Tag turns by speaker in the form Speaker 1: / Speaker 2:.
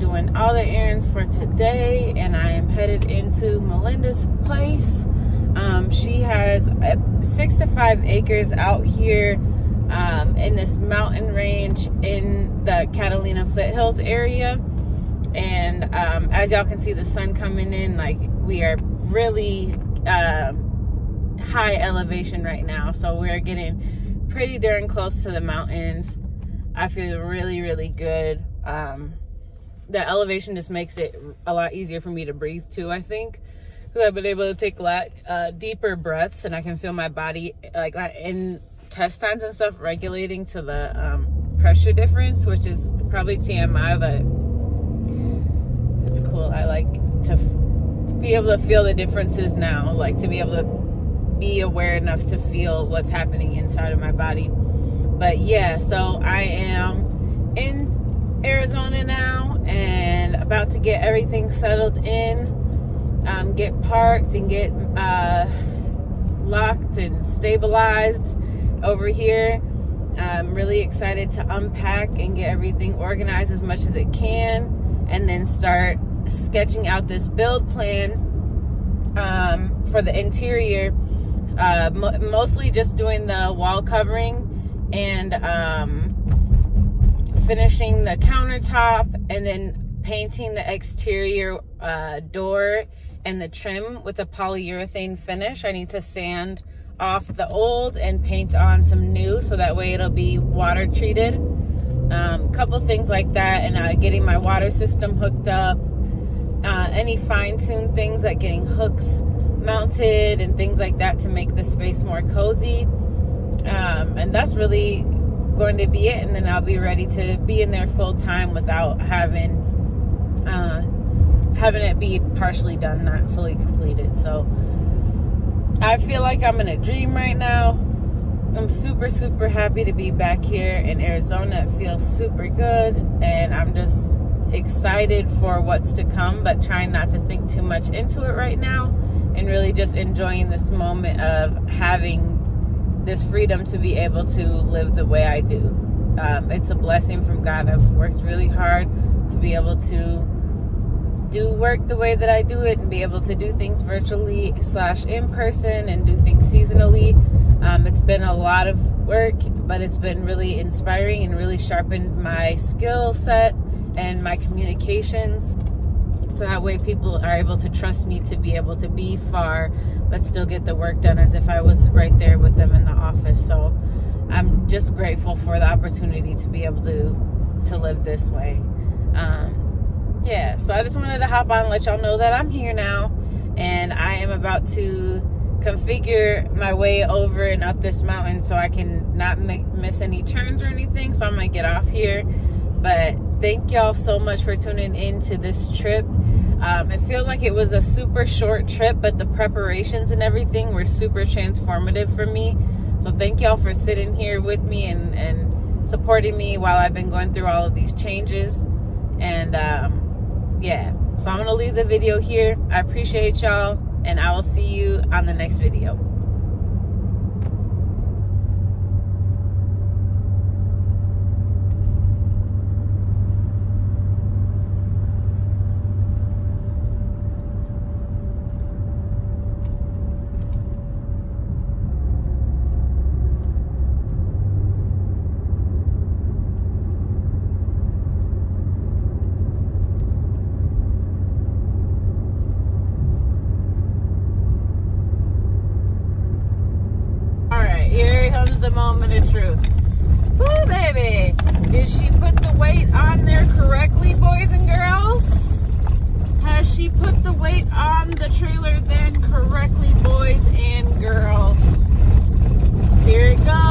Speaker 1: doing all the errands for today, and I am headed into Melinda's place. She has 6 to 5 acres out here in this mountain range in the Catalina foothills area. And as y'all can see the sun coming in, like, we are really high elevation right now, so we're getting pretty darn close to the mountains. I feel really, really good. The elevation just makes it a lot easier for me to breathe too, I think, because I've been able to take a lot deeper breaths, and I can feel my body, like my intestines and stuff, regulating to the pressure difference, which is probably TMI, but it's cool. I like to be able to feel the differences now, like to be able to be aware enough to feel what's happening inside of my body. But yeah, so I am in Arizona now and about to get everything settled in, get parked and get locked and stabilized over here. I'm really excited to unpack and get everything organized as much as it can, and then start sketching out this build plan for the interior, mostly just doing the wall covering and finishing the countertop, and then painting the exterior door and the trim with a polyurethane finish. I need to sand off the old and paint on some new, so that way it'll be water treated. Couple things like that, and getting my water system hooked up, any fine-tuned things like getting hooks mounted and things like that to make the space more cozy. And that's really going to be it, and then I'll be ready to be in there full time without having it be partially done, not fully completed. So I feel like I'm in a dream right now. I'm super, super happy to be back here in Arizona. It feels super good, and I'm just excited for what's to come, but trying not to think too much into it right now, and really just enjoying this moment of having this freedom to be able to live the way I do. It's a blessing from God. I've worked really hard to be able to do work the way that I do it, and be able to do things virtually / in person, and do things seasonally. It's been a lot of work, but it's been really inspiring and really sharpened my skill set and my communications, so that way people are able to trust me to be able to be far but still get the work done as if I was right there with them in the office. So I'm just grateful for the opportunity to be able to live this way. Yeah, so I just wanted to hop on and let y'all know that I'm here now, and I am about to configure my way over and up this mountain so I can not miss any turns or anything. So I'm gonna get off here, but thank y'all so much for tuning in to this trip. It feels like it was a super short trip, but the preparations and everything were super transformative for me. So thank y'all for sitting here with me and supporting me while I've been going through all of these changes. And yeah, so I'm gonna leave the video here. I appreciate y'all, and I will see you on the next video. Here comes the moment of truth. Woo, baby! Did she put the weight on there correctly, boys and girls? Has she put the weight on the trailer then correctly, boys and girls? Here it goes.